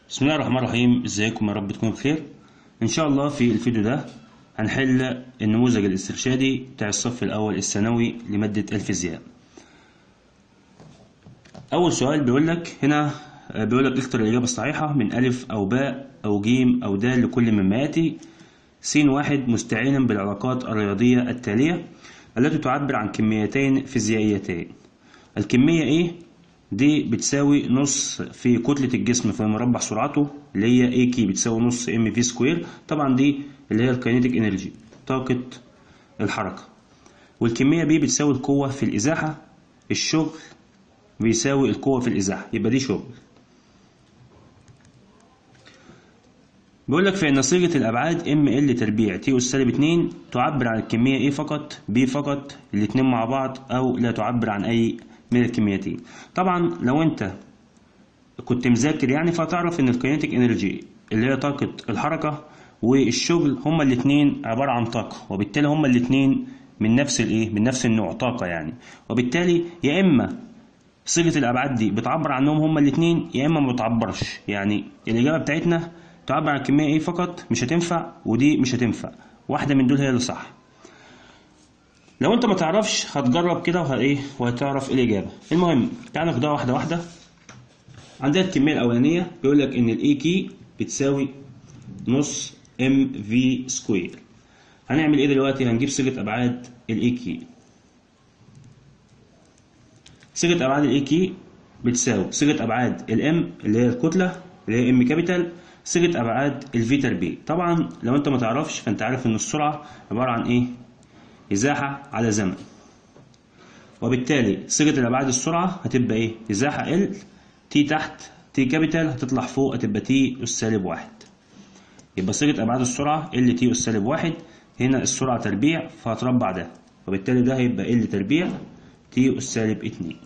بسم الله الرحمن الرحيم. ازيكم؟ يا رب تكونوا بخير. ان شاء الله في الفيديو ده هنحل النموذج الاسترشادي بتاع الصف الاول الثانوي لمادة الفيزياء. اول سؤال بيقول لك هنا، بيقول لك اختر الاجابة الصحيحة من الف او باء او جيم او دال لكل مما ياتي. س واحد مستعينا بالعلاقات الرياضية التالية التي تعبر عن كميتين فيزيائيتين. الكمية ايه؟ دي بتساوي نص في كتلة الجسم في مربع سرعته اللي هي اي كي بتساوي نص ام في سكوير. طبعا دي اللي هي الكاينيتيك انرجي، طاقة الحركة. والكمية بي بتساوي القوة في الازاحة. الشغل بيساوي القوة في الازاحة، يبقى دي شغل. بيقول لك فإن صيغة الأبعاد ام ال تربيع تي أس سالب 2 تعبر عن الكمية ايه فقط، بي فقط، الاتنين مع بعض، أو لا تعبر عن أي من الكميتين. طبعا لو أنت كنت مذاكر يعني فتعرف إن الكاينيتيك انرجي اللي هي طاقة الحركة والشغل هما الاتنين عبارة عن طاقة، وبالتالي هما الاتنين من نفس الايه، من نفس النوع طاقة يعني. وبالتالي يا إما صيغة الأبعاد دي بتعبر عنهم هما الاتنين يا إما ما بتعبرش. يعني الإجابة بتاعتنا تعبر عن الكمية ايه فقط مش هتنفع، ودي مش هتنفع، واحدة من دول هي اللي صح. لو انت ما تعرفش هتجرب كده وهتعرف ايه الإجابة. المهم تعالى ناخدها واحدة واحدة. عندنا الكمية الأولانية بيقول لك إن الإي كي بتساوي نص ام في سكوير. هنعمل ايه دلوقتي؟ هنجيب صيغة أبعاد الإي كي. صيغة أبعاد الإي كي بتساوي صيغة أبعاد الام اللي هي الكتلة اللي هي ام كابيتال، صيغة أبعاد الفي تربيع. طبعا لو أنت ما تعرفش فأنت عارف إن السرعة عبارة عن إيه؟ إزاحة على زمن. وبالتالي صيغة الأبعاد السرعة هتبقى إيه؟ إزاحة ال تي تحت تي كابيتال هتطلع فوق هتبقى تي أس سالب 1. يبقى صيغة أبعاد السرعة ال تي أس سالب 1. هنا السرعة تربيع فهتربع ده، وبالتالي ده هيبقى ال تربيع تي أس سالب 2.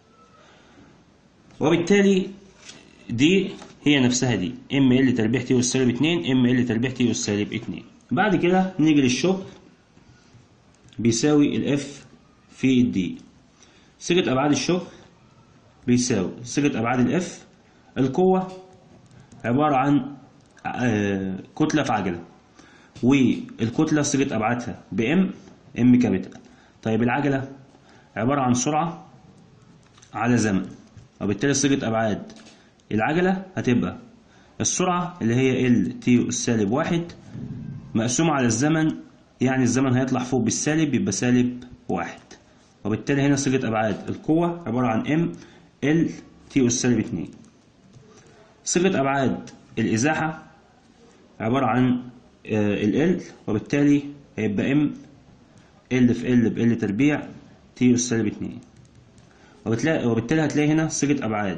وبالتالي دي هي نفسها دي ام ال تربيع تي أس سالب 2 ام ال تربيع تي أس سالب 2. بعد كده نيجي للشغل بيساوي الاف في الدي. صيغة أبعاد الشغل بيساوي صيغة أبعاد الاف. القوة عبارة عن كتلة في عجلة، والكتلة صيغة أبعادها بام ام كابيتال. طيب العجلة عبارة عن سرعة على زمن، وبالتالي صيغة أبعاد العجلة هتبقى السرعة اللي هي ال تي أس سالب 1 مقسومة على الزمن، يعني الزمن هيطلع فوق بالسالب يبقى سالب 1. وبالتالي هنا صيغة أبعاد القوة عبارة عن ام ال تي أس سالب 2. صيغة أبعاد الإزاحة عبارة عن ال وبالتالي هيبقى ام ال في ال بال تربيع تي أس سالب 2. وبالتالي هتلاقي هنا صيغة أبعاد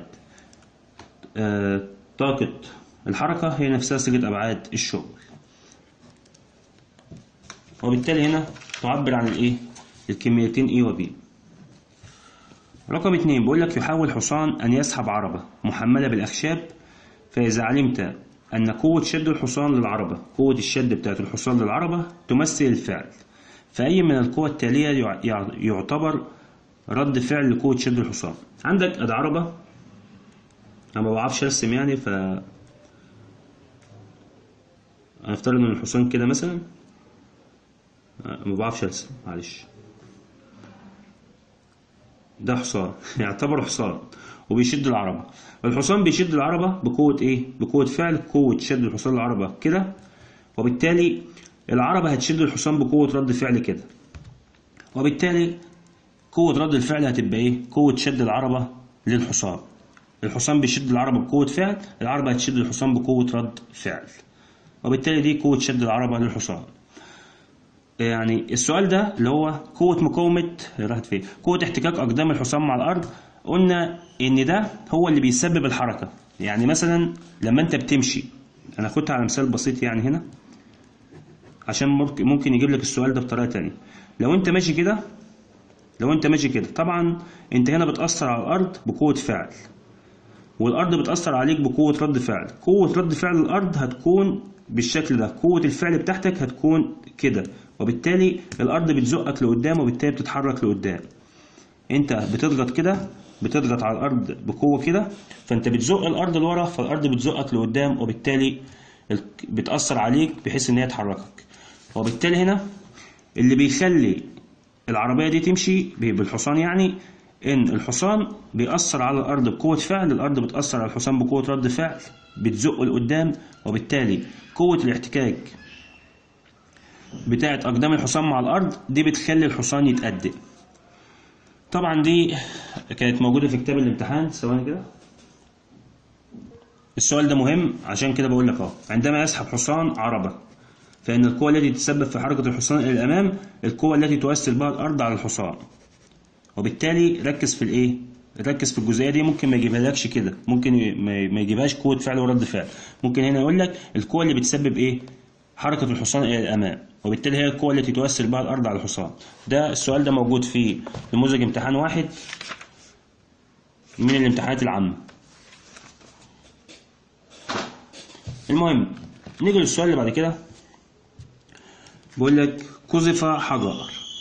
طاقة الحركة هي نفسها صيغة أبعاد الشغل. وبالتالي هنا تعبر عن الايه؟ الكميتين اي وبي. رقم 2 بيقول لك يحاول حصان أن يسحب عربة محملة بالأخشاب، فإذا علمت أن قوة شد الحصان للعربة، قوة الشد بتاعت الحصان للعربة تمثل الفعل، فأي من القوى التالية يعتبر رد فعل لقوة شد الحصان. عندك أدي عربة، أنا ما بعرفش أرسم يعني، هنفترض إن الحصان كده مثلا، ما بعرفش أرسم معلش، ده حصان يعتبر حصان وبيشد العربة. الحصان بيشد العربة بقوة ايه؟ بقوة فعل قوة شد الحصان العربة كده، وبالتالي العربة هتشد الحصان بقوة رد فعل كده، وبالتالي قوة رد الفعل هتبقى ايه؟ قوة شد العربة للحصان. الحصان بيشد العربة بقوة فعل، العربة هتشد الحصان بقوة رد فعل، وبالتالي دي قوة شد العربة للحصان. يعني السؤال ده اللي هو قوة مقاومة راحت فين؟ قوة احتكاك أقدام الحصان مع الأرض. قلنا إن ده هو اللي بيسبب الحركة. يعني مثلا لما أنت بتمشي، أنا خدت على مثال بسيط يعني هنا عشان ممكن يجيب لك السؤال ده بطريقة تانية. لو أنت ماشي كده طبعا أنت هنا بتأثر على الأرض بقوة فعل، والأرض بتأثر عليك بقوة رد فعل. قوة رد فعل الأرض هتكون بالشكل ده، قوة الفعل بتاعتك هتكون كده، وبالتالي الأرض بتزقك لقدام وبالتالي بتتحرك لقدام. أنت بتضغط كده بتضغط على الارض بقوه كده، فانت بتزق الارض لورا، فالارض بتزقك لقدام، وبالتالي بتاثر عليك بحيث ان هي تحركك. وبالتالي هنا اللي بيخلي العربيه دي تمشي بالحصان يعني ان الحصان بيأثر على الارض بقوه فعل، الارض بتأثر على الحصان بقوه رد فعل، بتزقه لقدام، وبالتالي قوه الاحتكاك بتاعه اقدام الحصان مع الارض دي بتخلي الحصان يتقدم. طبعا دي كانت موجوده في كتاب الامتحان. ثواني كده، السؤال ده مهم عشان كده بقول لك اهو. عندما يسحب حصان عربه، فإن القوة التي تتسبب في حركة الحصان إلى الأمام القوة التي تؤثر بها الأرض على الحصان. وبالتالي ركز في الإيه؟ ركز في الجزئية دي. ممكن ما يجيبهالكش كده، ممكن ما يجيبهاش قوة فعل ورد فعل، ممكن هنا يقول لك القوة اللي بتسبب إيه؟ حركة الحصان إلى الأمام، وبالتالي هي القوة التي تؤثر بها الأرض على الحصان. ده السؤال ده موجود في نموذج امتحان واحد من الامتحانات العامة. المهم نيجي للسؤال اللي بعد كده. بيقول لك قذف حجر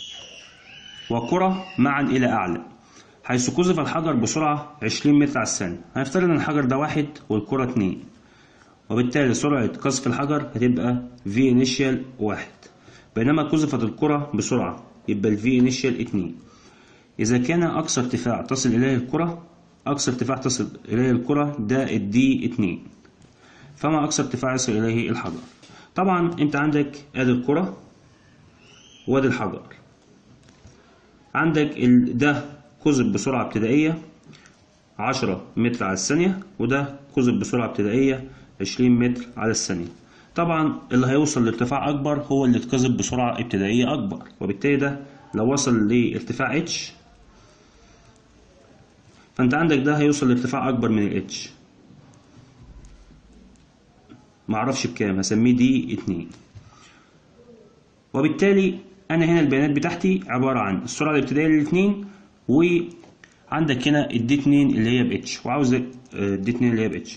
وكرة معا إلى أعلى، حيث قذف الحجر بسرعة 20 متر على الثانية. هنفترض إن الحجر ده 1 والكرة 2، وبالتالي سرعة قذف الحجر هتبقى V initial 1، بينما قذفت الكرة بسرعة يبقى ال V initial 2. إذا كان أقصى ارتفاع تصل إليه الكرة، أقصى ارتفاع تصل إليه الكرة ده ال D2، فما أقصى ارتفاع يصل إليه الحجر. طبعا أنت عندك آدي الكرة وادي الحجر، عندك ده قذف بسرعة ابتدائية 10 متر على الثانية، وده قذف بسرعة ابتدائية 20 متر على الثانية. طبعا اللي هيوصل لارتفاع أكبر هو اللي اتقذف بسرعة ابتدائية أكبر، وبالتالي ده لو وصل لارتفاع H، فأنت عندك ده هيوصل لارتفاع أكبر من ال H، معرفش بكام، هسميه D2. وبالتالي أنا هنا البيانات بتاعتي عبارة عن السرعة الابتدائية للاثنين، وعندك هنا الدي 2 اللي هي ب H، وعاوز الدي 2 اللي هي ب H،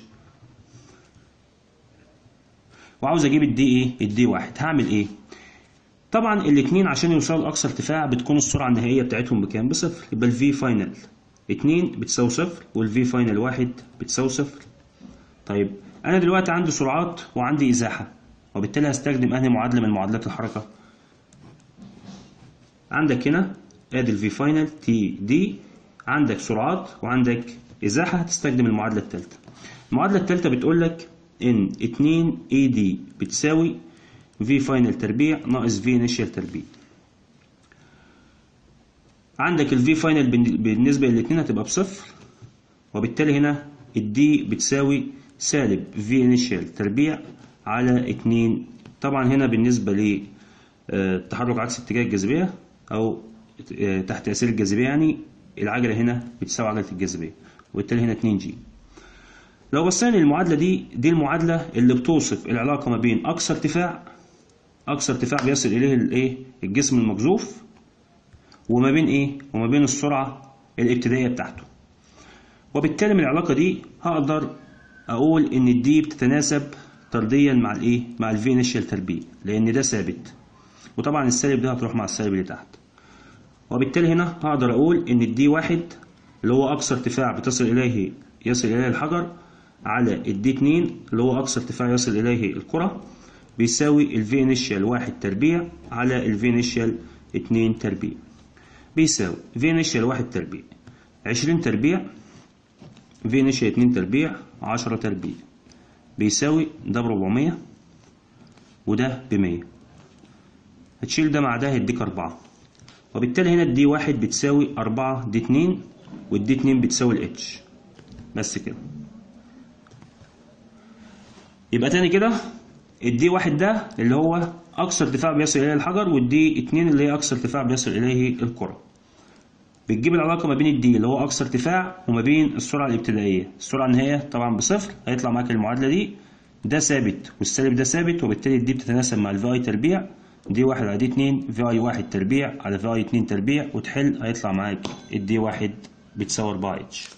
وعاوز أجيب الدي إيه؟ الدي 1. هعمل إيه؟ طبعا الاثنين عشان يوصلوا لأقصى ارتفاع بتكون السرعة النهائية بتاعتهم بكام؟ بصفر، يبقى الفي فاينل 2 بتساوي صفر، والفي فاينل 1 بتساوي صفر. طيب أنا دلوقتي عندي سرعات وعندي إزاحة، وبالتالي هستخدم أنهي معادلة من معادلات الحركة؟ عندك هنا ادي الفي فاينل تي دي، عندك سرعات وعندك ازاحه، هتستخدم المعادله الثالثه. المعادله الثالثه بتقول لك ان 2 اي دي بتساوي في فاينل تربيع ناقص في انيشال تربيع. عندك الفي فاينل بالنسبه للاثنين هتبقى بصفر، وبالتالي هنا الدي بتساوي سالب في انيشال تربيع على 2. طبعا هنا بالنسبه للتحرك عكس اتجاه الجاذبيه او تحت تأثير الجاذبية، يعني العجلة هنا بتساوي عجلة الجاذبية، وبالتالي هنا 2G. لو بصينا للمعادلة دي المعادلة اللي بتوصف العلاقة ما بين أقصى ارتفاع بيصل إليه الإيه؟ الجسم المقذوف، وما بين إيه؟ وما بين السرعة الابتدائية بتاعته. وبالتالي من العلاقة دي هقدر أقول إن الدي بتتناسب طرديا مع الإيه؟ مع الفي انيشال تربيع، لأن ده ثابت، وطبعا السالب ده هتروح مع السالب اللي تحت. وبالتالي هنا هقدر اقول ان الدي 1 اللي هو اقصى ارتفاع يصل اليه الحجر على الدي 2 اللي هو اقصى ارتفاع يصل اليه الكرة بيساوي الفي انيشال 1 تربيع على الفي انيشال 2 تربيع، بيساوي في انيشال 1 تربيع 20 تربيع، في انيشال 2 تربيع 10 تربيع، بيساوي ده ب 400 وده ب 100. هتشيل ده مع ده هيديك 4، وبالتالي هنا الدي 1 بتساوي 4 دي 2، والدي 2 بتساوي الاتش. بس كده. يبقى تاني كده الدي 1 ده اللي هو اقصى ارتفاع بيصل اليه الحجر، والدي 2 اللي هي اقصى ارتفاع بيصل اليه الكرة. بتجيب العلاقة ما بين الدي اللي هو اقصى ارتفاع وما بين السرعة الابتدائية. السرعة النهائية طبعا بصفر، هيطلع معاك المعادلة دي ده ثابت والسالب ده ثابت، وبالتالي الدي بتتناسب مع الفي اي تربيع، دي 1 على دي 2 في اي 1 تربيع على في اي 2 تربيع، وتحل هيطلع معاك الدي 1 بتساوي 4 اتش.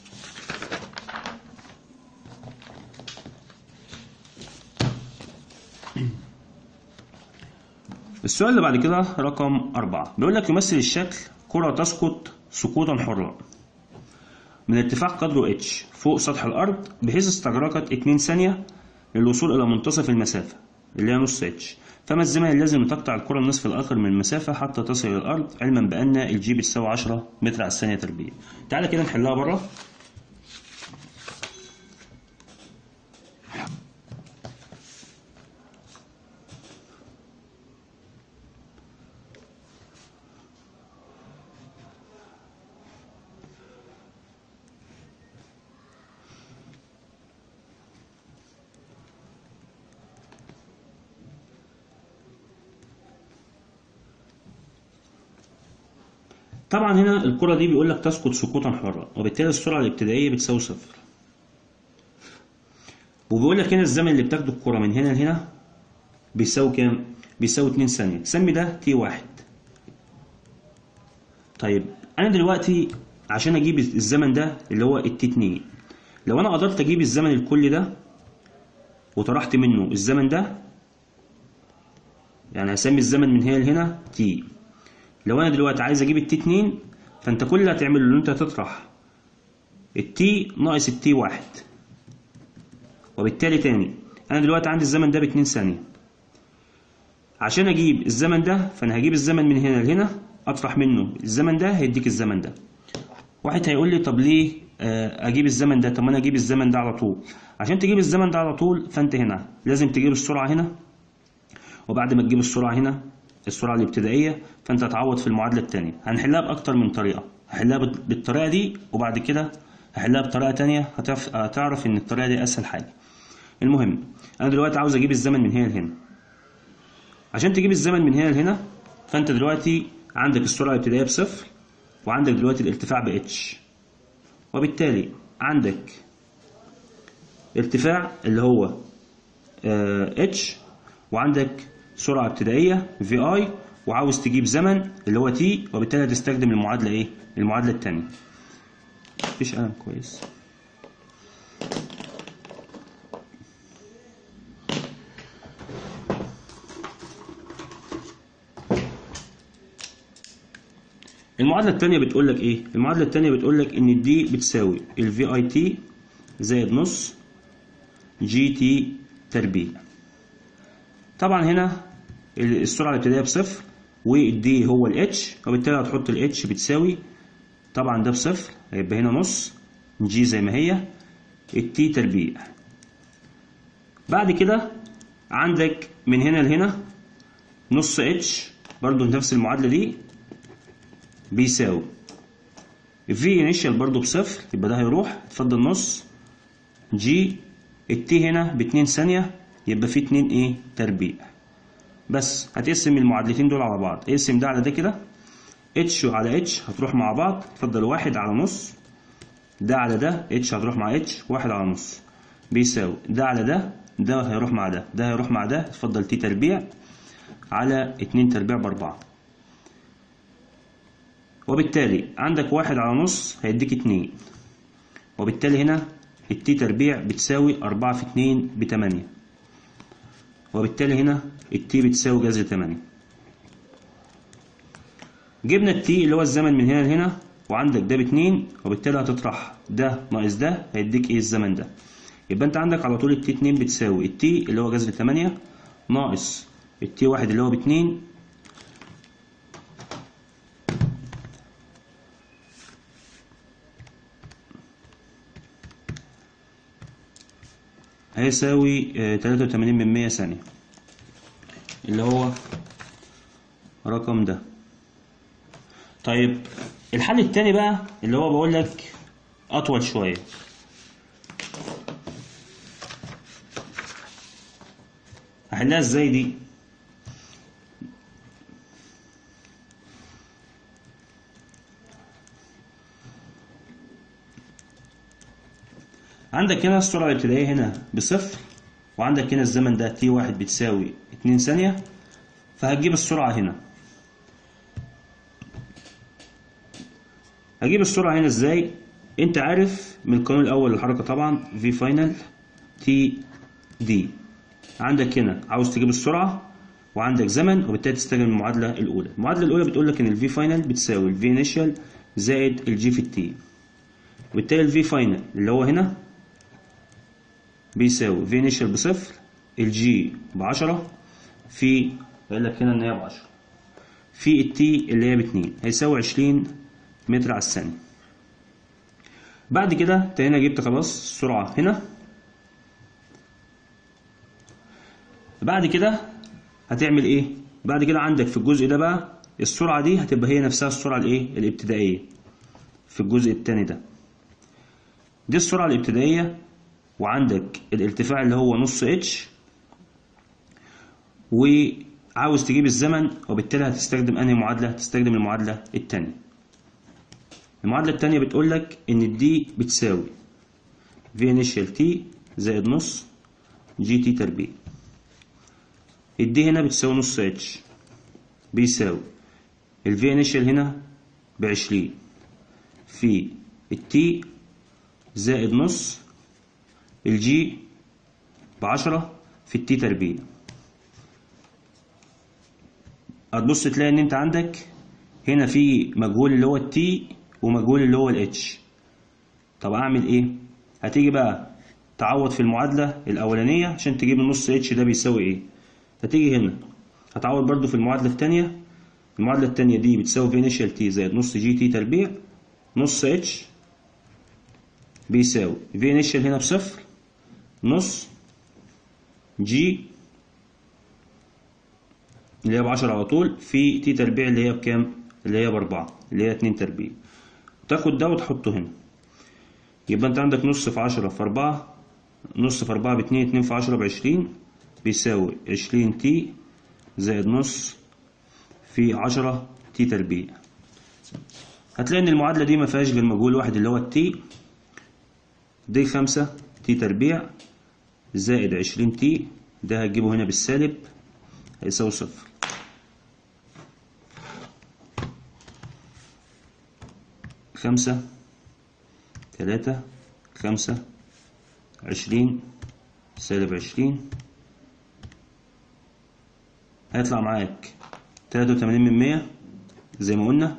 السؤال اللي بعد كده رقم 4 بيقول لك يمثل الشكل كرة تسقط سقوطا حرا من ارتفاع قدره h فوق سطح الأرض بحيث استغرقت 2 ثانية للوصول إلى منتصف المسافة اللي هي نص h. فما الزمن اللازم لتقطع الكرة النصف الآخر من المسافة حتى تصل إلى الأرض، علما بأن الجي بتساوي 10 متر على الثانية تربيع. تعالى كده نحلها بره. طبعا هنا الكرة دي بيقول لك تسقط سقوطا حرا، وبالتالي السرعة الابتدائية بتساوي 0. وبيقول لك هنا الزمن اللي بتاخده الكرة من هنا لهنا بيساوي كام؟ بيساوي 2 ثانية. سمي ده t1. طيب أنا دلوقتي عشان أجيب الزمن ده اللي هو t2، لو أنا قدرت أجيب الزمن الكلي ده وطرحت منه الزمن ده، يعني هسمي الزمن من هنا لهنا t. لو انا دلوقتي عايز اجيب التي 2، فانت كل اللي هتعمله ان انت هتطرح التي ناقص التي 1، وبالتالي تاني انا دلوقتي عندي الزمن ده ب2 ثانية. عشان اجيب الزمن ده فانا هجيب الزمن من هنا لهنا، اطرح منه الزمن ده هيديك الزمن ده. واحد هيقول لي طب ليه اجيب الزمن ده؟ طب ما انا اجيب الزمن ده على طول. عشان تجيب الزمن ده على طول فانت هنا لازم تجيب السرعة هنا، وبعد ما تجيب السرعة هنا السرعة الابتدائية فانت هتعوض في المعادلة التانية. هنحلها بأكتر من طريقة، هحلها بالطريقة دي وبعد كده هحلها بطريقة تانية، هتعرف ان الطريقة دي اسهل حاجة. المهم انا دلوقتي عاوز اجيب الزمن من هنا لهنا. عشان تجيب الزمن من هنا لهنا فانت دلوقتي عندك السرعة الابتدائية ب0، وعندك دلوقتي الارتفاع بh، وبالتالي عندك ارتفاع اللي هو h، وعندك سرعة ابتدائية VI، وعاوز تجيب زمن اللي هو T، وبالتالي هتستخدم المعادلة ايه؟ المعادلة التانية. مفيش قلم كويس. المعادلة التانية بتقول لك ايه؟ المعادلة التانية بتقول لك ان الدي بتساوي ال VIT زائد نص GT تربيع. طبعا هنا السرعة الابتدائية ب0 والدي هو الاتش، وبالتالي هتحط الاتش بتساوي طبعا ده ب0 هيبقى هنا نص جي زي ما هي التي تربيع. بعد كده عندك من هنا لهنا نص اتش برضو نفس المعادلة دي بيساوي في انيشال برضو ب0 يبقى ده هيروح اتفضل نص جي التي هنا ب2 ثانية يبقى في 2 ايه تربيع. بس هتقسم المعادلتين دول على بعض، اقسم ده على ده كده، اتش على اتش هتروح مع بعض اتفضل 1 على نص، ده على ده اتش هتروح مع اتش 1 على نص بيساوي ده على ده، ده هيروح مع ده، ده هيروح مع ده اتفضل تي تربيع على 2 تربيع ب4. وبالتالي عندك 1 على نص هيديك 2، وبالتالي هنا التي تربيع بتساوي 4 في 2 ب8، وبالتالي هنا التي بتساوي جذر 8. جبنا التي اللي هو الزمن من هنا لهنا، وعندك ده ب2، وبالتالي هتطرح ده ناقص ده هيديك ايه الزمن ده. يبقى انت عندك على طول التي 2 بتساوي التي اللي هو جذر 8 ناقص التي 1 اللي هو ب2 هيساوي 83 ثانية اللي هو رقم ده. طيب الحل التاني بقى اللي هو بقول لك أطول شوية. هحلها ازاي دي؟ عندك هنا السرعة الابتدائية هنا ب0، وعندك هنا الزمن ده t1 بتساوي 2 ثانية، فهتجيب السرعة هنا. هجيب السرعة هنا ازاي؟ انت عارف من القانون الأول للحركة طبعا v final t d. عندك هنا عاوز تجيب السرعة وعندك زمن، وبالتالي تستخدم المعادلة الأولى. المعادلة الأولى بتقول لك إن ال v final بتساوي ال v initial زائد ال g في الt. وبالتالي الفي فاينل اللي هو هنا بيساوي في انيشال بصفر، الجي ب10 في، قايل لك هنا ان هي ب10 في التي اللي هي ب2، هيساوي 20 متر على الثانية. بعد كده انت هنا جبت خلاص السرعة هنا. بعد كده هتعمل ايه؟ بعد كده عندك في الجزء ده بقى السرعة دي هتبقى هي نفسها السرعة الايه؟ الابتدائية. في الجزء التاني ده دي السرعة الابتدائية، وعندك الارتفاع اللي هو نص اتش، وعاوز تجيب الزمن، وبالتالي هتستخدم انهي معادلة؟ هتستخدم المعادلة التانية. المعادلة التانية بتقول لك ان الدي بتساوي في انيشال تي زائد نص جي تي تربيع. الدي هنا بتساوي نص اتش بيساوي الفي انيشال هنا ب20 في التي زائد نص الجي ب10 في التي تربيع. هتبص تلاقي ان انت عندك هنا في مجهول اللي هو التي ومجهول اللي هو الاتش. طب اعمل ايه؟ هتيجي بقى تعوض في المعادلة الاولانية عشان تجيب النص اتش ده بيساوي ايه. هتيجي هنا هتعوض برضو في المعادلة التانية. المعادلة التانية دي بتساوي في انيشال تي زائد نص جي تي تربيع نص اتش بيساوي في انيشال هنا بصفر نص جي اللي هي ب10 على طول في تي تربيع اللي هي بكام؟ اللي هي ب4 اللي هي 2 تربيع. تاخد ده وتحطه هنا، يبقى انت عندك نص في 10 في 4، نص في 4 ب2، 2 في 10 ب20 بيساوي 20 تي زائد نص في 10 تي تربيع. هتلاقي ان المعادلة دي ما فيهاش غير مجهول واحد اللي هو التي، دي 5 تي تربيع زائد 20 تي، ده هتجيبه هنا بالسالب هيساوي صفر. خمسة 3 5 20 سالب 20 هيطلع معاك 83% زي ما قلنا.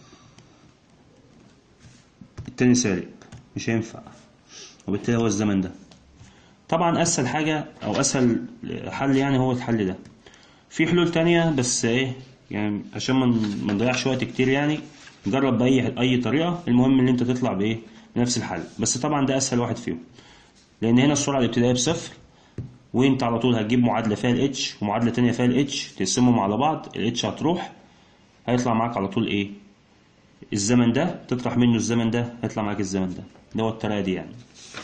التاني سالب مش هينفع، وبالتالي هو الزمن ده. طبعا اسهل حاجة او اسهل حل يعني هو الحل ده. في حلول تانية بس ايه يعني عشان ما نضيعش وقت كتير يعني جرب بأي طريقة، المهم ان انت تطلع بايه؟ بنفس الحل. بس طبعا ده اسهل واحد فيهم، لان هنا السرعة الابتدائية بصفر، وانت على طول هتجيب معادلة فيها الاتش ومعادلة تانية فيها الاتش تقسمهم على بعض، الاتش هتروح هيطلع معاك على طول ايه؟ الزمن ده، تطرح منه الزمن ده هيطلع معاك الزمن ده هو الطريقة دي يعني.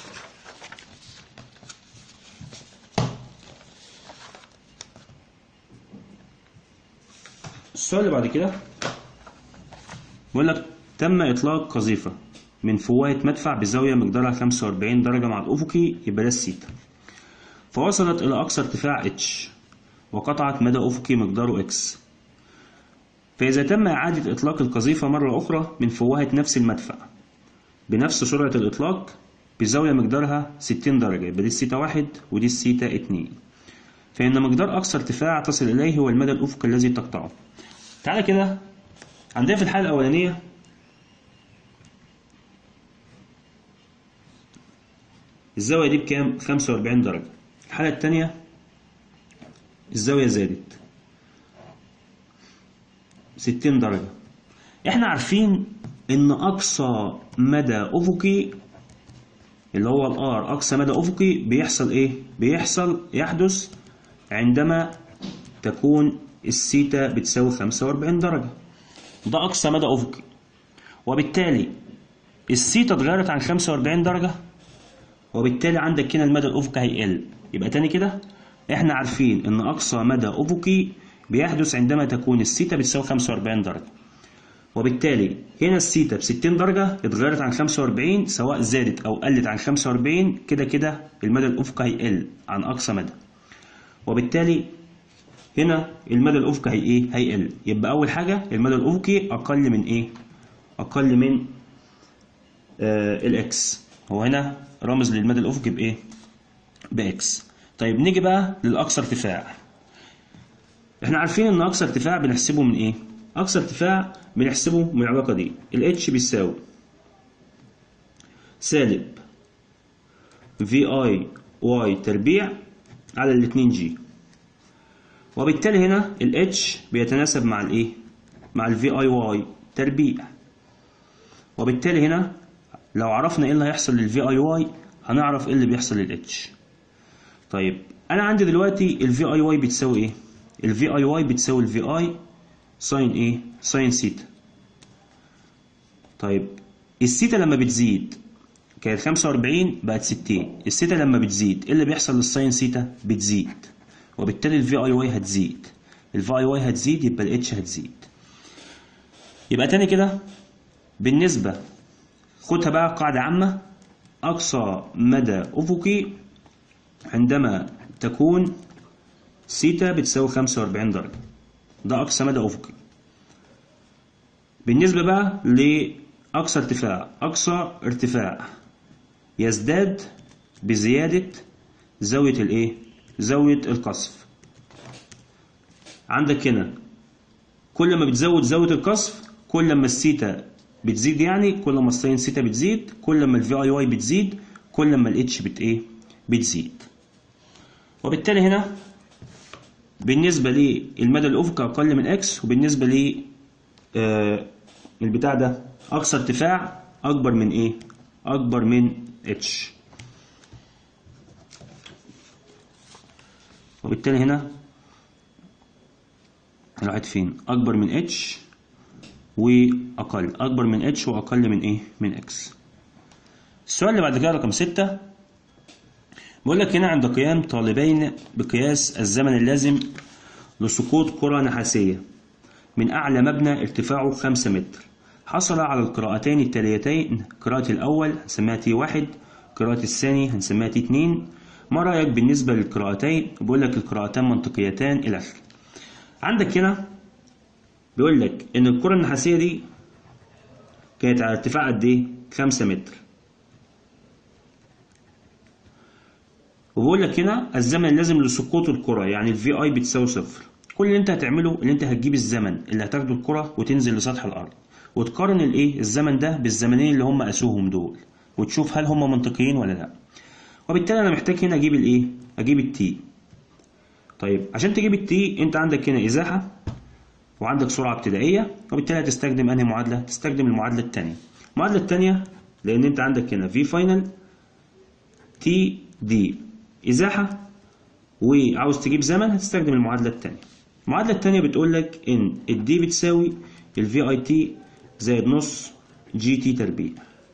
السؤال اللي بعد كده بيقول لك تم إطلاق قذيفة من فوهة مدفع بزاوية مقدارها 45 درجة مع الأفقي، يبقى ده السيتا، فوصلت إلى أقصى ارتفاع اتش وقطعت مدى أفقي مقداره اكس. فإذا تم إعادة إطلاق القذيفة مرة أخرى من فوهة نفس المدفع بنفس سرعة الإطلاق بزاوية مقدارها 60 درجة، يبقى دي السيتا 1 ودي السيتا 2، فإن مقدار أقصى ارتفاع تصل إليه هو المدى الأفقي الذي تقطعه. تعالى كده عندنا في الحالة الأولانية الزاوية دي بكام؟ 45 درجة. الحالة التانية الزاوية زادت 60 درجة. احنا عارفين ان اقصى مدى افقي اللي هو الار، اقصى مدى افقي بيحصل ايه؟ يحدث عندما تكون السيتا بتساوي 45 درجة، ده اقصى مدى افقي، وبالتالي السيتا اتغيرت عن 45 درجة، وبالتالي عندك هنا المدى الافقي هيقل. يبقى تاني كده احنا عارفين ان اقصى مدى افقي بيحدث عندما تكون السيتا بتساوي 45 درجة، وبالتالي هنا السيتا ب 60 درجة اتغيرت عن 45، سواء زادت او قلت عن 45 كده المدى الافقي هيقل عن اقصى مدى، وبالتالي هنا المدى الافقي هيقل. يبقى اول حاجة المدى الافقي اقل من ايه؟ اقل من الاكس. هو هنا رمز للمدى الافقي بايه؟ باكس. طيب نيجي بقى للاقصى ارتفاع. احنا عارفين ان اقصى ارتفاع بنحسبه من ايه؟ اقصى ارتفاع بنحسبه من العلاقه دي، الاتش بيساوي سالب في اي واي تربيع على ال 2 جي. وبالتالي هنا ال H بيتناسب مع الايه؟ مع ال في اي واي تربيع. وبالتالي هنا لو عرفنا ايه اللي هيحصل لل في اي واي هنعرف ايه اللي بيحصل لل H. طيب انا عندي دلوقتي ال في اي واي بتساوي ايه؟ ال في اي واي بتساوي ال في اي ساين ايه؟ ساين سيتا. طيب السيتا لما بتزيد كانت 45 بقت 60. السيتا لما بتزيد ايه اللي بيحصل للساين سيتا؟ بتزيد. وبالتالي الفي اي واي هتزيد. الفي اي واي هتزيد يبقى الاتش هتزيد. يبقى تاني كده بالنسبة، خدها بقى قاعدة عامة، أقصى مدى أفقي عندما تكون سيتا بتساوي 45 درجة، ده أقصى مدى أفقي. بالنسبة بقى لأقصى ارتفاع، أقصى ارتفاع يزداد بزيادة زاوية الإيه؟ زاوية القصف. عندك هنا كل ما بتزود زاوية القصف كل ما السيتا بتزيد، يعني كل ما الساين سيتا بتزيد، كل ما الفي اي واي بتزيد، كل ما الاتش بتزيد. وبالتالي هنا بالنسبة للمدى الأفقي أقل من اكس، وبالنسبة ل البتاع ده أقصى ارتفاع أكبر من إيه؟ أكبر من اتش. وبالتالي هنا راحت فين؟ أكبر من اتش وأقل، أكبر من اتش وأقل من إيه؟ من اكس. السؤال اللي بعد كده رقم 6 بيقول لك هنا عند قيام طالبين بقياس الزمن اللازم لسقوط كرة نحاسية من أعلى مبنى ارتفاعه 5 متر، حصل على القراءتين التاليتين. قراءة الأول هنسميها T1، قراءة الثاني هنسميها T2. ما رأيك بالنسبة للقراءتين؟ بيقول لك القراءتان منطقيتان إلى آخره. عندك هنا بيقول لك إن الكرة النحاسية دي كانت على ارتفاع قد إيه؟ 5 متر. وبقول لك هنا الزمن اللازم لسقوط الكرة، يعني الفي اي بتساوي 0. كل اللي انت هتعمله ان انت هتجيب الزمن اللي هتاخده الكرة وتنزل لسطح الارض، وتقارن الايه؟ الزمن ده بالزمنين اللي هم قاسوهم دول، وتشوف هل هم منطقيين ولا لا. وبالتالي انا محتاج هنا اجيب الايه؟ اجيب التي. طيب عشان تجيب التي انت عندك هنا ازاحة وعندك سرعة ابتدائية، وبالتالي هتستخدم انهي معادلة؟ تستخدم المعادلة الثانية. المعادلة الثانية لان انت عندك هنا في فاينل تي دي ازاحة وعاوز تجيب زمن، هتستخدم المعادلة الثانية. المعادلة الثانية بتقول لك ان الدي بتساوي الفي اي تي زائد نص جي تي تربيع.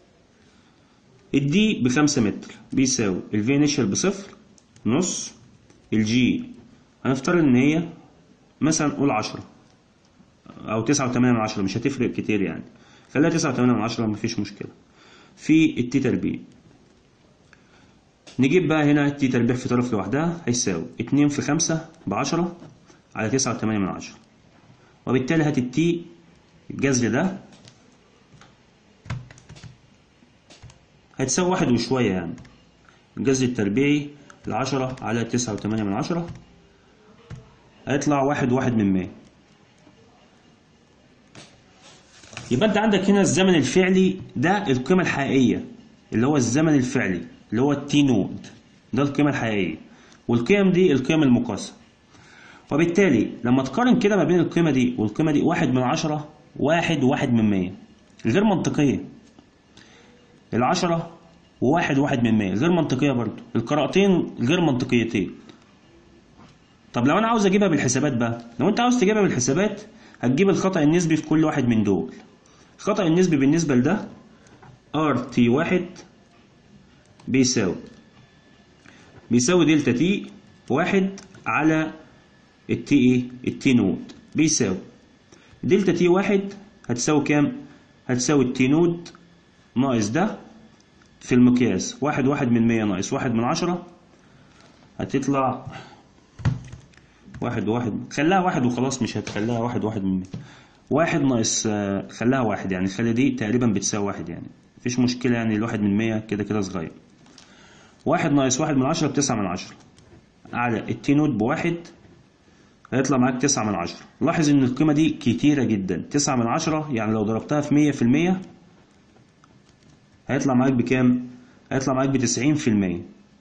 الدي ب5 متر بيساوي الفي انيشال بصفر نص الجي، هنفترض ان هي مثلا قول 10 او 9.8، مش هتفرق كتير يعني، خليها 9.8 مفيش مشكلة، في التي تربيع. نجيب بقى هنا التي تربيع في طرف لوحدها هيساوي 2 في 5 ب10 على 9.8. وبالتالي هات التي الجذر ده هتساوي 1 وشوية، يعني الجذر التربيعي 10 على 9.8 هيطلع 1.1. يبقى انت عندك هنا الزمن الفعلي ده القيمة الحقيقية، اللي هو الزمن الفعلي اللي هو التي نود، ده القيمة الحقيقية، والقيم دي القيم المقاسة. وبالتالي لما تقارن كده ما بين القيمة دي والقيمة دي 1/10 1/100 غير منطقية. 10 و1/100 غير منطقية برضو، القراءتين غير منطقيتين. طب لو انا عاوز اجيبها بالحسابات بقى، لو انت عاوز تجيبها بالحسابات هتجيب الخطأ النسبي في كل واحد من دول. الخطأ النسبي بالنسبة لده RT1 بيساوي دلتا تي 1 على التي ايه؟ التي نود بيساوي دلتا تي 1 هتساوي كام؟ هتساوي التي نود ناقص ده في المقياس 1/100 ناقص 1/10 هتطلع 1 خليها 1 وخلاص، مش هتخليها 1/100. 1 ناقص خليها 1، يعني خلي دي تقريبا بتساوي 1، يعني مفيش مشكلة، يعني 1/100 كده صغير. 1 ناقص 1/10 ب9 على التي نود ب1 هيطلع معاك 9. لاحظ ان القيمة دي كتيرة جدا، 9 يعني لو ضربتها في 100% هيطلع معاك بكام؟ هيطلع معاك ب90%.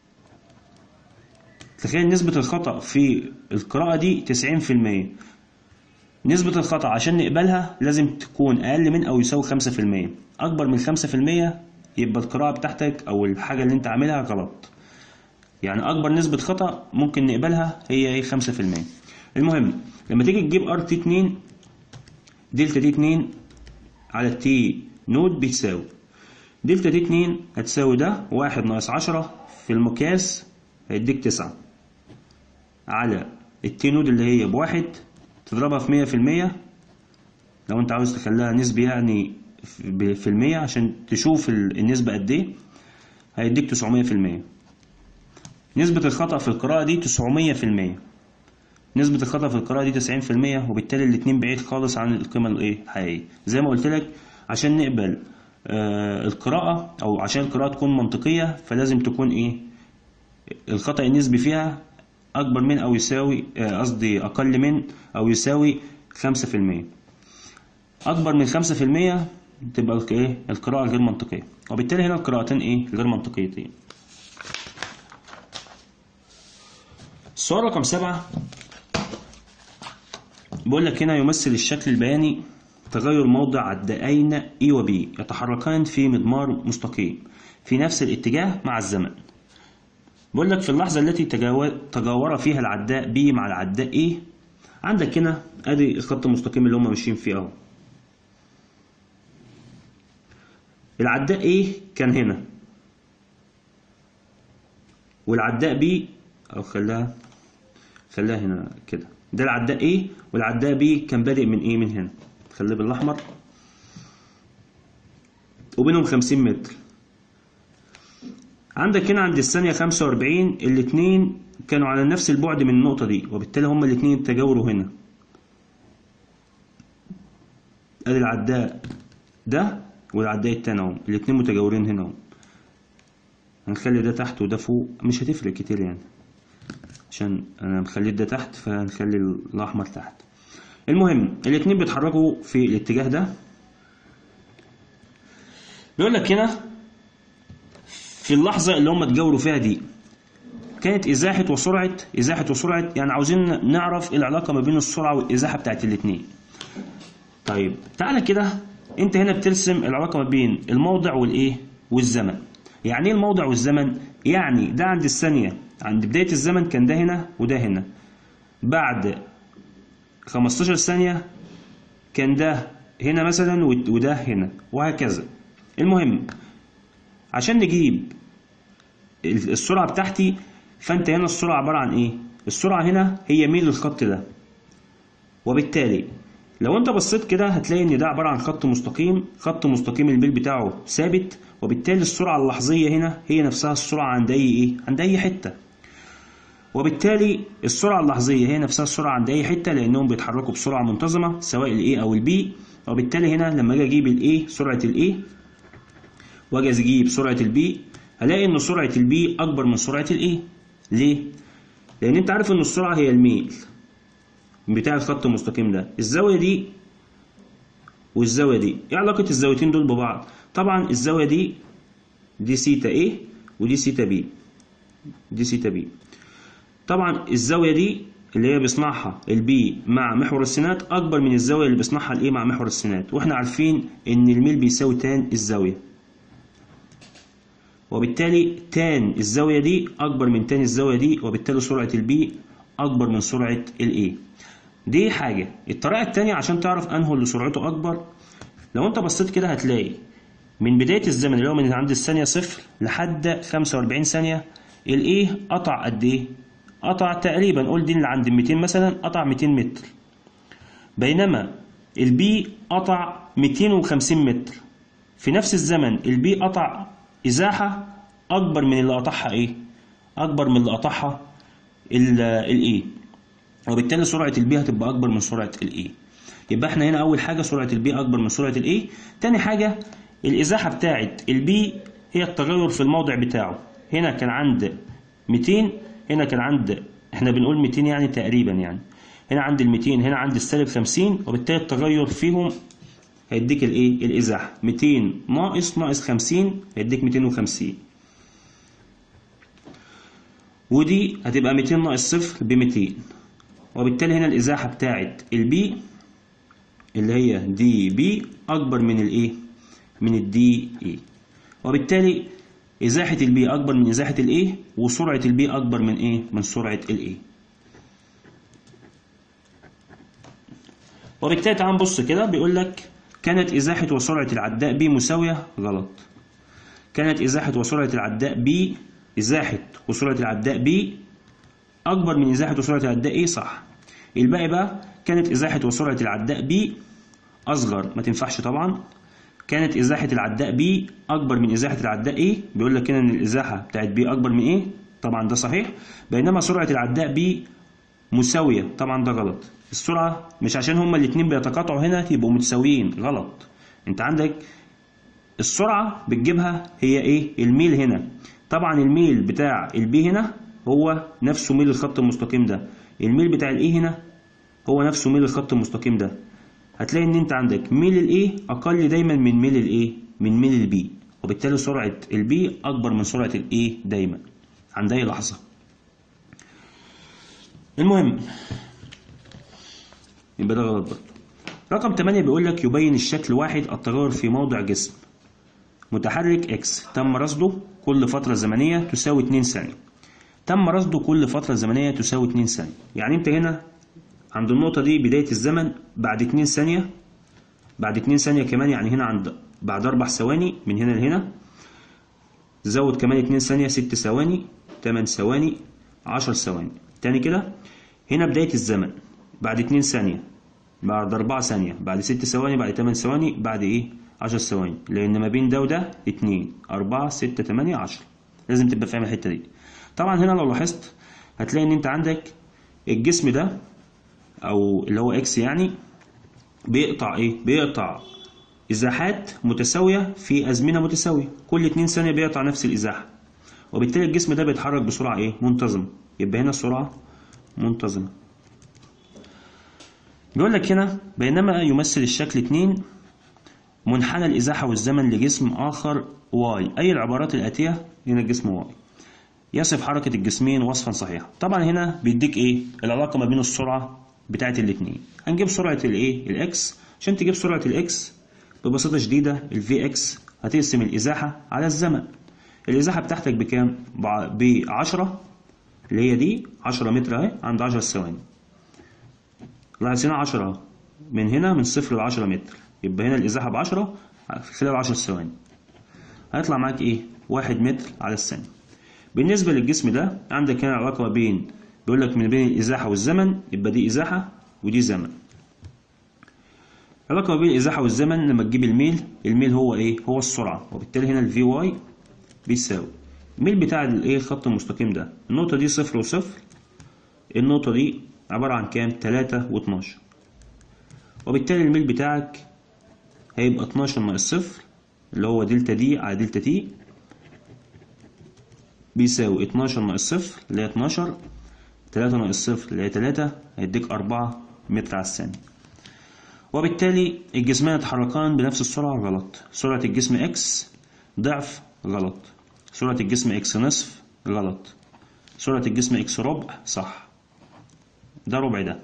تخيل نسبة الخطأ في القراءة دي 90%. نسبة الخطأ عشان نقبلها لازم تكون أقل من أو يساوي 5%. أكبر من 5% يبقى القراءة بتاعتك أو الحاجة اللي أنت عاملها غلط. يعني أكبر نسبة خطأ ممكن نقبلها هي 5%. المهم لما تيجي تجيب ار تي 2 دلتا تي 2 على التي نود بتساوي دلتا تي 2 هتساوي ده 1 ناقص 10 في المقياس هيديك 9 على التي نود اللي هي بواحد تضربها في 100%. لو انت عاوز تخليها نسبة يعني في المية عشان تشوف النسبة قد ايه هيديك 900%. نسبة الخطأ في القراءة دي 900%. نسبة الخطأ في القراءة دي 90%، وبالتالي الاتنين بعيد خالص عن القيمة الحقيقية. زي ما قلت لك عشان نقبل القراءة أو عشان القراءة تكون منطقية فلازم تكون الخطأ النسبي فيها أكبر من أو يساوي أقل من أو يساوي 5%. أكبر من 5% تبقى القراءة غير منطقية، وبالتالي هنا القراءتين غير منطقيتين. السؤال رقم 7 بيقول لك هنا يمثل الشكل البياني تغير موضع عدائين E و B يتحركان في مضمار مستقيم في نفس الاتجاه مع الزمن. بيقول لك في اللحظة التي تجاور فيها العداء B مع العداء E، عندك هنا ادي الخط المستقيم اللي هم ماشيين فيه اهو. العداء A كان هنا، والعداء B او خلاها هنا كده، ده العداء A والعداء B كان بادئ من من هنا، خليه بالاحمر، وبينهم 50 متر. عندك هنا عند الثانية 45 الاتنين كانوا على نفس البعد من النقطة دي، وبالتالي هما الاتنين تجاوروا هنا. ادي العداء ده والعداء التاني اهو، الاتنين متجاورين هنا اهو. هنخلي ده تحت وده فوق، مش هتفرق كتير يعني، عشان انا مخلي ده تحت فهنخلي الاحمر تحت. المهم الاتنين بيتحركوا في الاتجاه ده. بيقول لك هنا في اللحظة اللي هم اتجاوروا فيها دي كانت ازاحة وسرعة، يعني عاوزين نعرف العلاقة ما بين السرعة والازاحة بتاعت الاتنين. طيب تعالى كده، انت هنا بترسم العلاقة ما بين الموضع والزمن. يعني ايه الموضع والزمن؟ يعني ده عند الثانية، عند بداية الزمن كان ده هنا وده هنا، بعد 15 ثانية كان ده هنا مثلا وده هنا، وهكذا. المهم عشان نجيب السرعة بتاعتي، فانت هنا السرعة عبارة عن السرعة هنا هي ميل الخط ده، وبالتالي لو انت بصيت كده هتلاقي ان ده عبارة عن خط مستقيم الميل بتاعه ثابت، وبالتالي السرعة اللحظية هنا هي نفسها السرعة عند اي حتة، وبالتالي السرعة اللحظية هي نفسها السرعة عند اي حتة، لانهم بيتحركوا بسرعة منتظمة سواء ال A او ال B. وبالتالي هنا لما اجي اجيب ال A سرعة ال A واجي اجيب سرعة ال B، هلاقي ان سرعة ال B اكبر من سرعة ال A. ليه؟ لان انت عارف ان السرعة هي الميل بتاع الخط المستقيم ده. الزاوية دي والزاوية دي ايه علاقة الزاويتين دول ببعض؟ طبعا الزاوية دي سيتا A ودي سيتا B. طبعا الزاوية دي اللي هي بيصنعها البي مع محور السينات اكبر من الزاوية اللي بيصنعها الايه مع محور السينات، واحنا عارفين ان الميل بيساوي تان الزاوية، وبالتالي تان الزاوية دي اكبر من تان الزاوية دي، وبالتالي سرعة البي اكبر من سرعة الايه. دي حاجة. الطريقة التانية عشان تعرف انه اللي سرعته اكبر، لو انت بصيت كده هتلاقي من بداية الزمن اللي هو من عند الثانية 0 لحد 45 ثانية الايه قطع قد ايه؟ قطع تقريبا، قول دي اللي عند 200 مثلا، قطع 200 متر، بينما البي قطع 250 متر. في نفس الزمن البي قطع ازاحة اكبر من اللي قطعها اكبر من اللي قطعها الايه، وبالتالي سرعة البي هتبقى اكبر من سرعة الايه. يبقى احنا هنا اول حاجة سرعة البي اكبر من سرعة الايه. تاني حاجة الازاحة بتاعت البي هي التغير في الموضع بتاعه. هنا كان عند 200، هنا كان عند، احنا بنقول 200 يعني تقريبا، يعني هنا عند ال 200 هنا عند السالب 50، وبالتالي التغير فيهم هيديك الايه الازاحه. 200 ناقص 50 هيديك 250. ودي هتبقى 200 ناقص صفر ب 200. وبالتالي هنا الازاحه بتاعت البي اللي هي دي بي اكبر من الايه من الدي اي. وبالتالي ازاحه البي اكبر من ازاحه الاي، وسرعه البي اكبر من ايه من سرعه الاي. وبالتالي تعال نبص كده، بيقول لك كانت ازاحه وسرعه العداء بي مساويه. غلط. كانت ازاحه وسرعه العداء بي ازاحه وسرعه العداء بي اكبر من ازاحه وسرعه العداء ايه. صح. الباقي بقى كانت ازاحه وسرعه العداء بي اصغر، ما تنفعش طبعا. كانت ازاحه العداء بي اكبر من ازاحه العداء ايه، بيقول لك هنا ان الازاحه بتاعت بي اكبر من ايه، طبعا ده صحيح. بينما سرعه العداء بي مساويه، طبعا ده غلط. السرعه مش عشان هما الاثنين بيتقاطعوا هنا يبقوا متساويين، غلط. انت عندك السرعه بتجيبها هي ايه الميل هنا. طبعا الميل بتاع البي هنا هو نفسه ميل الخط المستقيم ده، الميل بتاع الاي هنا هو نفسه ميل الخط المستقيم ده. هتلاقي ان انت عندك ميل الاي اقل دايما من ميل الايه من ميل البي، وبالتالي سرعه البي اكبر من سرعه الاي دايما عند اي لحظه. المهم يبقى ده غلط برضه. رقم 8 بيقول لك يبين الشكل واحد التغير في موضع جسم متحرك اكس تم رصده كل فتره زمنيه تساوي 2 ثانيه. تم رصده كل فتره زمنيه تساوي 2 ثانيه. يعني انت هنا عند النقطه دي بدايه الزمن بعد 2 ثانيه، بعد 2 ثانيه كمان، يعني هنا عند بعد 4 ثواني من هنا لهنا، زود كمان 2 ثانيه 6 ثواني 8 ثواني 10 ثواني. تاني كده، هنا بدايه الزمن بعد 2 ثانيه، بعد 4 ثانيه، بعد 6 ثواني، بعد 8 ثواني، بعد ايه 10 ثواني، لان ما بين ده وده 2 4 6 8 10. لازم تبقى فاهم الحته دي. طبعا هنا لو لاحظت هتلاقي ان انت عندك الجسم ده او اللي هو اكس يعني بيقطع ايه بيقطع ازاحات متساويه في ازمنه متساويه، كل 2 ثانيه بيقطع نفس الازاحه، وبالتالي الجسم ده بيتحرك بسرعه ايه منتظمه. يبقى هنا السرعه منتظمه. بيقول لك هنا بينما يمثل الشكل 2 منحنى الازاحه والزمن لجسم اخر واي، اي العبارات الاتيه هنا الجسم واي يصف حركه الجسمين وصفا صحيحا. طبعا هنا بيديك ايه العلاقه ما بين السرعه بتاعت الاثنين. هنجيب سرعه الايه الاكس. عشان تجيب سرعه الاكس ببساطه شديده الفي اكس هتقسم الازاحه على الزمن. الازاحه بتاعتك بكام؟ ب 10 اللي هي دي 10 متر اهي عند 10 ثواني. لاحظ هنا 10 من هنا من 0 ل 10 متر، يبقى هنا الازاحه ب 10 في خلال 10 ثواني هيطلع معاك ايه 1 متر على الثانيه. بالنسبه للجسم ده عندك هنا علاقه ما بين، بيقول لك من بين الازاحه والزمن، يبقى دي ازاحه ودي زمن. علاقه ما بين الازاحه والزمن لما تجيب الميل هو ايه هو السرعه، وبالتالي هنا الفي واي بيساوي الميل بتاع الايه الخط المستقيم ده. النقطه دي 0 و0، النقطه دي عباره عن كام 3 و12، وبالتالي الميل بتاعك هيبقى 12 ناقص 0 اللي هو دلتا دي على دلتا تي بيساوي 12 ناقص 0 اللي هي 12، 3 ناقص 0 اللي هي 3، هيديك 4 متر على الثانية. وبالتالي الجسمان يتحركان بنفس السرعة. غلط. سرعة الجسم اكس ضعف. غلط. سرعة الجسم اكس نصف. غلط. سرعة الجسم اكس ربع. صح، ده ربع ده.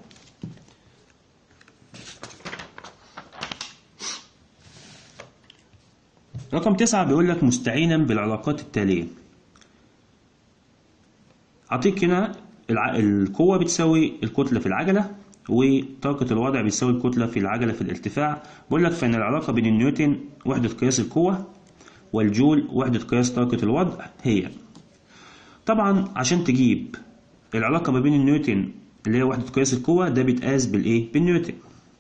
رقم 9 بيقول لك مستعينا بالعلاقات التالية. أعطيك هنا القوة بتساوي الكتلة في العجلة، وطاقة الوضع بتساوي الكتلة في العجلة في الارتفاع. بيقول لك فإن العلاقة بين النيوتن وحدة قياس القوة والجول وحدة قياس طاقة الوضع هي. طبعا عشان تجيب العلاقة ما بين النيوتن اللي هي وحدة قياس القوة ده بيتقاس بالإيه؟ بالنيوتن.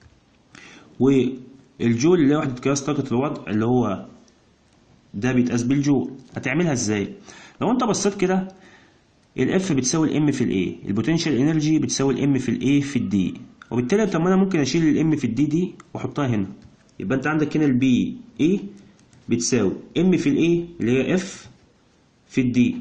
والجول اللي هي وحدة قياس طاقة الوضع اللي هو ده بيتقاس بالجول. هتعملها ازاي؟ لو انت بصيت كده الاف بتساوي الام في الاي، البوتنشال انرجي بتساوي الام في الاي في الدي، وبالتالي طب ما انا ممكن اشيل الام في الدي دي واحطها هنا. يبقى انت عندك هنا البي اي بتساوي ام في الاي اللي هي اف في الدي.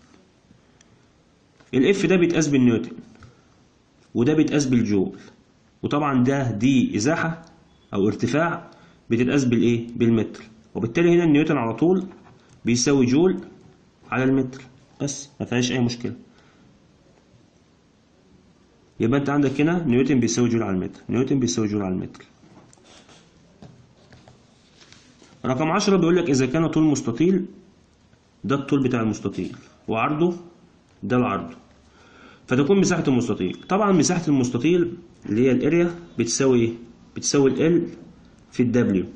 الاف ده بيتقاس بالنيوتن وده بيتقاس بالجول، وطبعا ده دي ازاحه او ارتفاع، بتتقاس بالايه؟ بالمتر، وبالتالي هنا النيوتن على طول بيساوي جول على المتر، بس ما فيهاش اي مشكله. يبقى انت عندك هنا نيوتن بيساوي جول على المتر، نيوتن بيساوي جول على المتر. رقم 10 بيقول لك اذا كان طول مستطيل، ده الطول بتاع المستطيل وعرضه ده العرض، فتكون مساحة المستطيل. طبعا مساحة المستطيل اللي هي الاريا بتساوي ايه؟ بتساوي ال في الدبليو.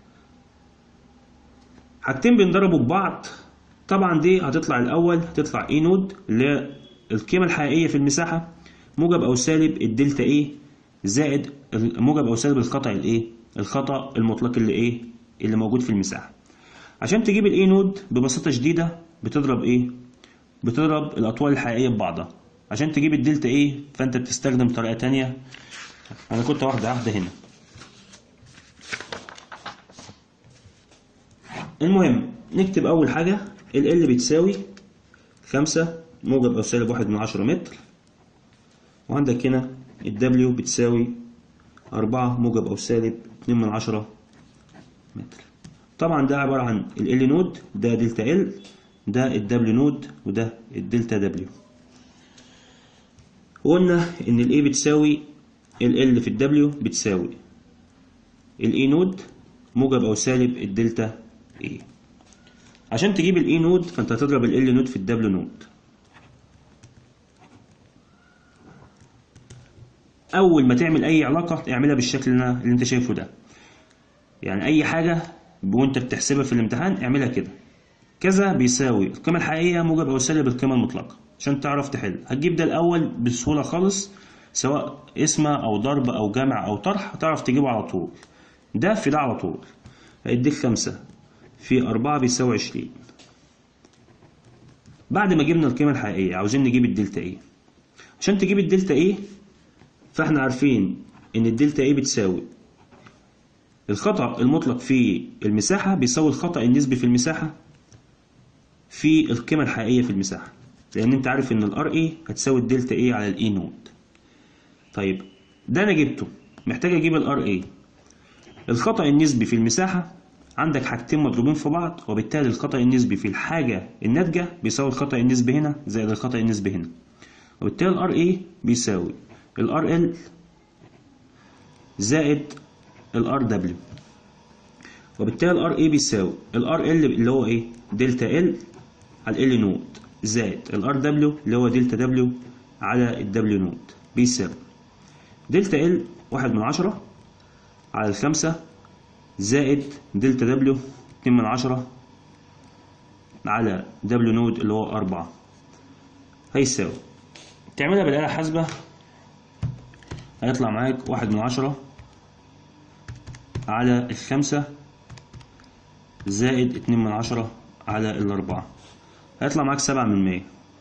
حاجتين بينضربوا ببعض، طبعا دي هتطلع الاول هتطلع اي نود اللي هي القيمة الحقيقية في المساحة موجب او سالب الدلتا ايه زائد موجب او سالب الخطأ الايه؟ الخطأ المطلق اللي ايه؟ اللي موجود في المساحة. عشان تجيب الاي نود ببساطة شديدة بتضرب ايه؟ بتضرب الاطوال الحقيقية ببعضها. عشان تجيب الدلتا ايه فانت بتستخدم طريقة تانية، انا كنت واحدة هنا. المهم نكتب اول حاجة ال بتساوي 5 موجب او سالب 1/10 متر، وعندك هنا الدبليو بتساوي 4 موجب او سالب 2/10 متر. طبعا ده عبارة عن ال نود، ده دلتا ال، ده الدبليو نود، وده الدلتا دبليو. وقلنا ان الاي بتساوي ال في الدبليو بتساوي الاي نود موجب او سالب الدلتا اي. عشان تجيب الاي نود فانت هتضرب ال نود في الدبليو نود. اول ما تعمل اي علاقه اعملها بالشكل اللي انت شايفه ده، يعني اي حاجه وانت بتحسبها في الامتحان اعملها كده. كذا بيساوي القيمه الحقيقيه موجب او سالب القيمه المطلقه. عشان تعرف تحل هتجيب ده الاول بسهوله خالص، سواء اسمه او ضرب او جمع او طرح هتعرف تجيبه على طول. ده في ده على طول هيديك 5 في 4 بيساوي 20. بعد ما جبنا القيمه الحقيقيه عاوزين نجيب الدلتا ايه. عشان تجيب الدلتا ايه فاحنا عارفين ان الدلتا ايه بتساوي الخطأ المطلق في المساحة بيساوي الخطأ النسبي في المساحة في القيمة الحقيقية في المساحة، لأن أنت عارف إن الار اي هتساوي الدلتا اي على الاي نود. طيب ده أنا جبته، محتاج أجيب الار اي. الخطأ النسبي في المساحة عندك حاجتين مضروبين في بعض، وبالتالي الخطأ النسبي في الحاجة الناتجة بيساوي الخطأ النسبي هنا زائد الخطأ النسبي هنا، وبالتالي الار اي بيساوي الار ال زائد الار دبليو، وبالتالي الار اي بيساوي الار ال اللي هو ايه؟ دلتا ال على ال نود زائد الار دبليو اللي هو دلتا دبليو على الدبليو نود بيساوي دلتا ال 1/10 على 5 زائد دلتا دبليو 2/10 على دبليو نود اللي هو 4 هيساوي. تعملها بالآلة الحاسبة هيطلع معاك 1/10 على 5 زائد 2/10 على 4 هيطلع معاك 7/100.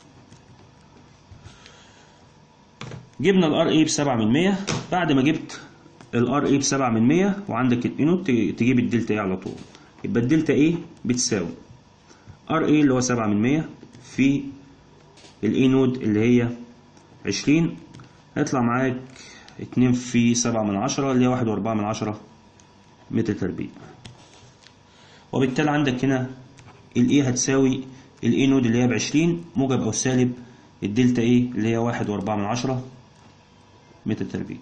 جبنا الار اي ب7/100. بعد ما جبت الار اي ب7/100 وعندك الاي نود تجيب الدلتا اي على طول. يبقى الدلتا اي بتساوي ار اي اللي هو 7/100 في الاي نود اللي هي 20 هيطلع معاك 2 في 7/10 اللي هي 1.4 متر تربيع. وبالتالي عندك هنا الاي هتساوي الاي نود اللي هي ب20 موجب او سالب الدلتا اي اللي هي 1.4 متر تربيع.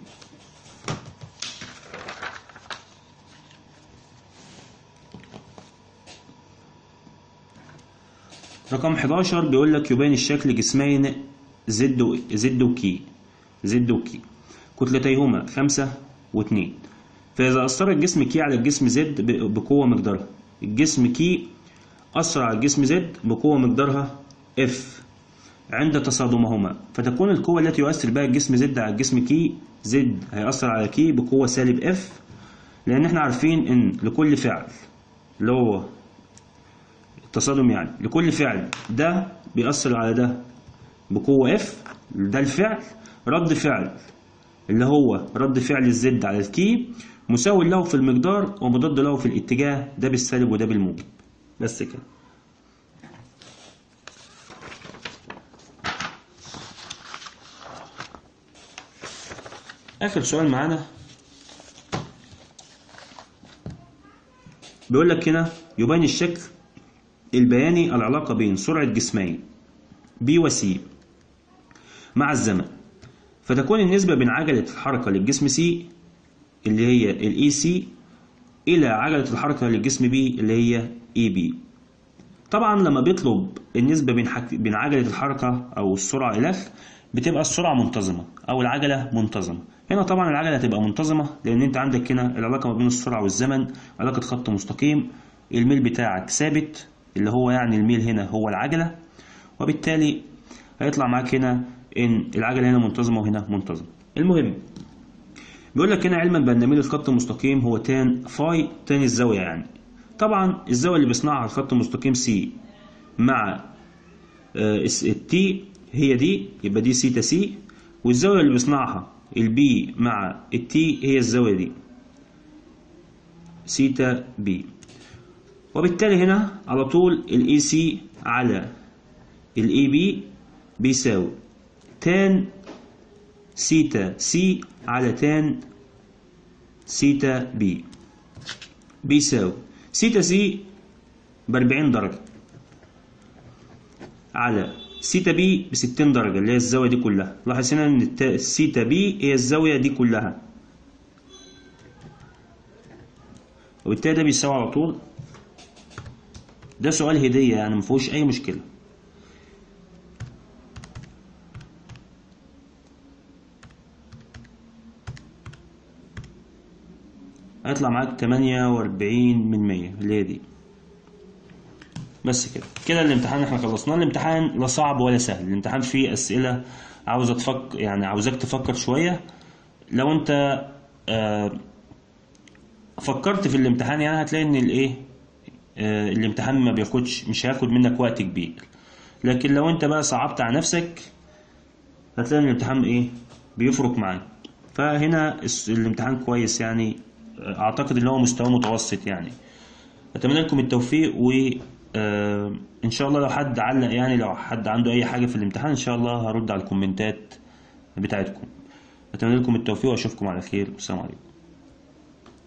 رقم 11 بيقول لك يبين الشكل جسمين زد وكي كتلتيهما 5 و2، فإذا أثر الجسم كي على الجسم زد بقوة مقدارها، الجسم كي أثر على الجسم زد بقوة مقدارها اف عند تصادمهما، فتكون القوة التي يؤثر بها الجسم زد على الجسم كي زد هيأثر على كي بقوة سالب اف، لأن احنا عارفين إن لكل فعل اللي هو التصادم يعني لكل فعل ده بيأثر على ده بقوة اف، ده الفعل رد فعل اللي هو رد فعل الزد على الكي مساوي له في المقدار ومضاد له في الاتجاه، ده بالسالب وده بالموجب. بس كده. آخر سؤال معانا بيقول لك هنا يبين الشكل البياني العلاقة بين سرعة جسمين B و C مع الزمن، فتكون النسبة بين عجلة الحركة للجسم C اللي هي ال EC إلى عجلة الحركة للجسم B اللي هي EB. طبعا لما بيطلب النسبة بين عجلة الحركة أو السرعة إلخ بتبقى السرعة منتظمة أو العجلة منتظمة. هنا طبعا العجلة هتبقى منتظمة لأن أنت عندك هنا العلاقة ما بين السرعة والزمن علاقة خط مستقيم، الميل بتاعك ثابت اللي هو يعني الميل هنا هو العجلة، وبالتالي هيطلع معاك هنا إن العجلة هنا منتظمة وهنا منتظمة. المهم بيقول لك هنا علما بأن ميل الخط المستقيم هو تان فاي، تان الزاوية يعني. طبعا الزاوية اللي بيصنعها الخط المستقيم سي مع التي هي دي، يبقى دي سيتا سي، والزاوية اللي بيصنعها البي مع التي هي الزاوية دي سيتا بي. وبالتالي هنا على طول الاي سي على الاي بي بيساوي تان سيتا سي على تان سيتا بي بيساوي سيتا سي ب40 درجة على سيتا بي ب60 درجة اللي هي الزاوية دي كلها. لاحظ هنا ان سيتا بي هي الزاوية دي كلها، وبالتالي ده بيساوي على طول. ده سؤال هدية يعني مفيهوش أي مشكلة. هيطلع معاك 48% اللي هي دي. بس كده الامتحان احنا خلصناه. الامتحان لا صعب ولا سهل، الامتحان فيه أسئلة عاوزة تفكر، يعني عاوزك تفكر شوية. لو انت فكرت في الامتحان يعني هتلاقي ان الايه الامتحان ما بياخدش، مش هياخد منك وقت كبير. لكن لو انت بقى صعبت على نفسك هتلاقي ان الامتحان ايه بيفرق معاك. فهنا الامتحان كويس يعني، اعتقد ان هو مستوى متوسط يعني. اتمنى لكم التوفيق، و ان شاء الله لو حد علق يعني لو حد عنده اي حاجة في الامتحان ان شاء الله هرد على الكومنتات بتاعتكم. اتمنى لكم التوفيق واشوفكم على خير. السلام عليكم.